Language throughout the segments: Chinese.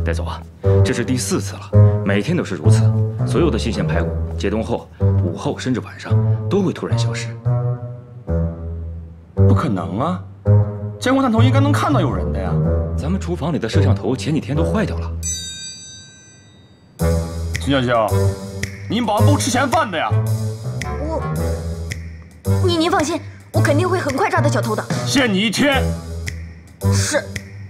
戴总啊，这是第4次了，每天都是如此。所有的新鲜排骨解冻后，午后甚至晚上都会突然消失。 不可能啊！监控探头应该能看到有人的呀。 咱们厨房里的摄像头前几天都坏掉了。 金小秋，你们保安部吃闲饭的呀？ 您放心，我肯定会很快抓到小偷的。 限你1天。 是。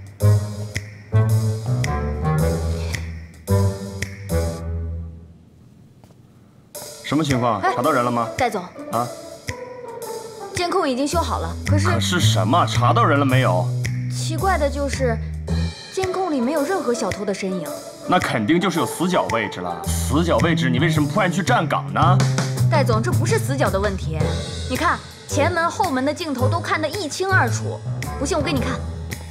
什么情况？查到人了吗？ 戴总啊， 监控已经修好了，可是什么？查到人了没有？ 奇怪的就是，监控里没有任何小偷的身影。 那肯定就是有死角位置了。死角位置，你为什么不按去站岗呢？ 戴总，这不是死角的问题，你看前门、后门的镜头都看得一清二楚。不信我给你看。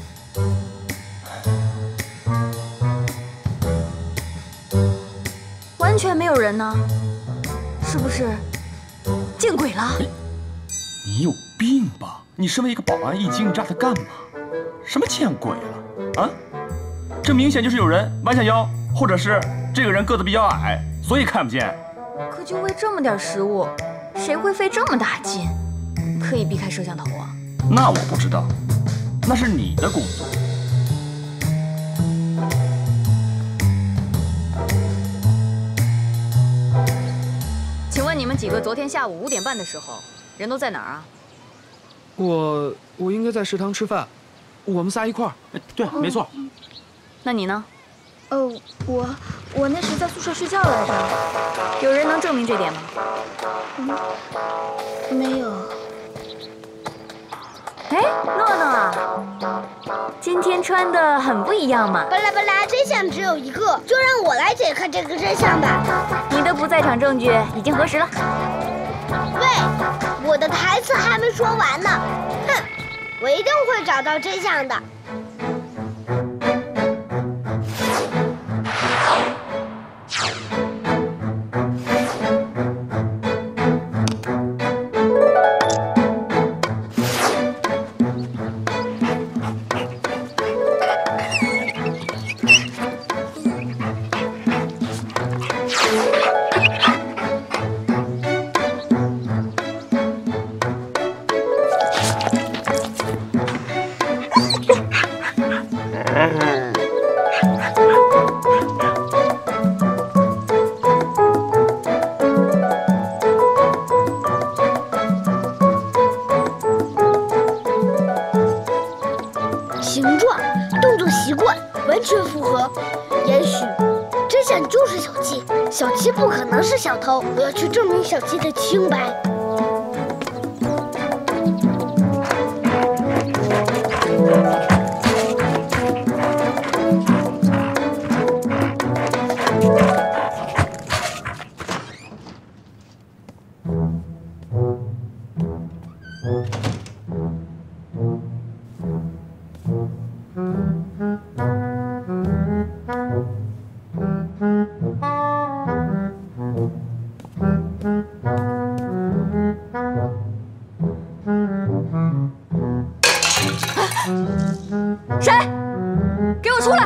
完全没有人呢，是不是见鬼了？ 你有病吧？你身为一个保安，一惊一乍的干嘛？什么见鬼了啊？这明显就是有人弯下腰，或者是这个人个子比较矮，所以看不见。 可就为这么点食物，谁会费这么大劲，刻意避开摄像头啊？ 那我不知道，那是你的工作。 请问你们几个昨天下午5点半的时候，人都在哪儿啊？ 我应该在食堂吃饭，我们仨一块儿。 对，没错。 那你呢？ 我那时在宿舍睡觉来着。 有人能证明这点吗？ 没有。 哎，诺诺啊，今天穿的很不一样嘛。 巴拉巴拉，真相只有一个，就让我来解开这个真相吧。 你的不在场证据已经核实了。 喂，我的台词还没说完呢。哼，我一定会找到真相的。形状、动作习惯完全符合，也许真相就是小七，小七不可能是小偷。我要去证明小七的清白。 谁？给我出来！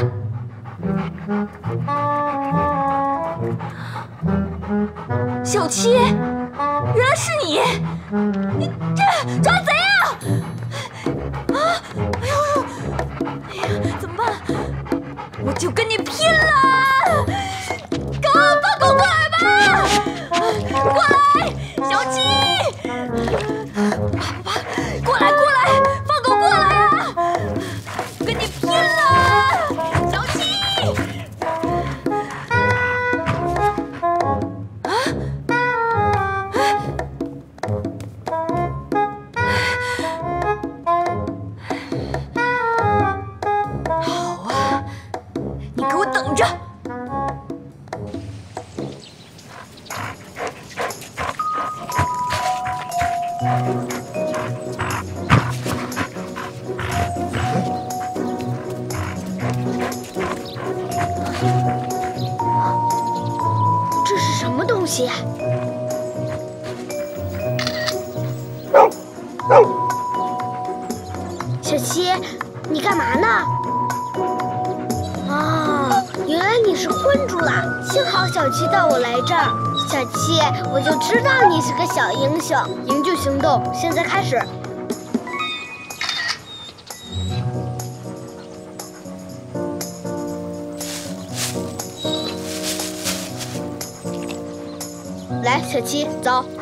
小七，原来是你！你这抓贼啊！啊！哎呦！哎呀，怎么办？我就跟你拼了！放狗过来吧！过来，小七！过来，放狗过来啊！跟你拼了，小七！好啊，你给我等着！ 这是什么东西呀？小七，你干嘛呢？啊， 是困住了。幸好小七带我来这儿。小七，我就知道你是个小英雄。营救行动现在开始。来，小七，走。